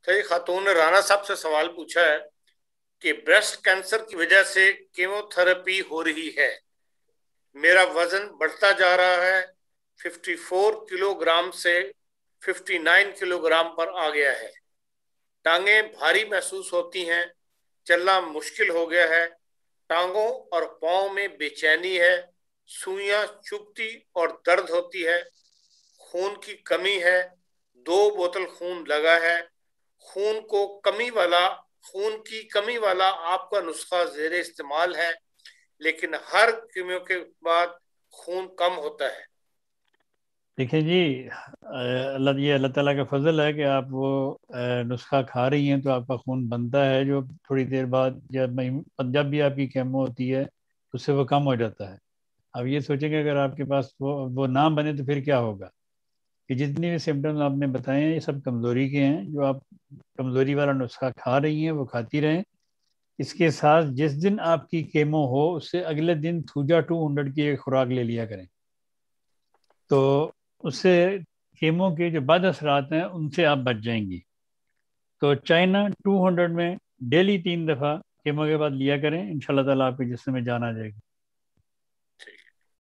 کئی خاتون نے رانا صاحب سے سوال پوچھا ہے کہ بریسٹ کینسر کی وجہ سے کیموتھراپی ہو رہی ہے، میرا وزن بڑھتا جا رہا ہے، 54 کلو گرام سے 59 کلو گرام پر آ گیا ہے، ٹانگیں بھاری محسوس ہوتی ہیں، چلنا مشکل ہو گیا ہے، ٹانگوں اور پاؤں میں بے چینی ہے، سوئیاں چبھتی اور درد ہوتی ہے، خون کی کمی ہے، 2 بوتل خون لگا ہے، خون کو کمی والا خون کی کمی والا آپ کا نسخہ زیر استعمال ہے، لیکن ہر کیمو کے بعد خون کم ہوتا ہے۔ دیکھیں جی، اللہ تعالیٰ کا فضل ہے کہ آپ وہ نسخہ کھا رہی ہیں تو آپ کا خون بنتا ہے، جو تھوڑی دیر بعد جب بھی آپ کی کیمو ہوتی ہے اس سے وہ کم ہو جاتا ہے۔ اب یہ سوچیں کہ اگر آپ کے پاس وہ نہ بنے تو پھر کیا ہوگا؟ کہ جتنی بھی سمٹمز آپ نے بتائے ہیں یہ سب کمزوری کے ہیں، جو آپ کمزوری والا نسخہ کھا رہی ہیں وہ کھاتی رہیں۔ اس کے ساتھ جس دن آپ کی کیمو ہو اس سے اگلے دن تھوجا 200 کی ایک خوراک لے لیا کریں، تو اس سے کیمو کے جو بعد اثرات ہیں ان سے آپ بچ جائیں گی۔ تو چائنا 200 میں ڈیلی 3 دفعہ کیمو کے بعد لیا کریں، انشاءاللہ تعالیٰ آپ کے جسم میں جان آ جائے گی۔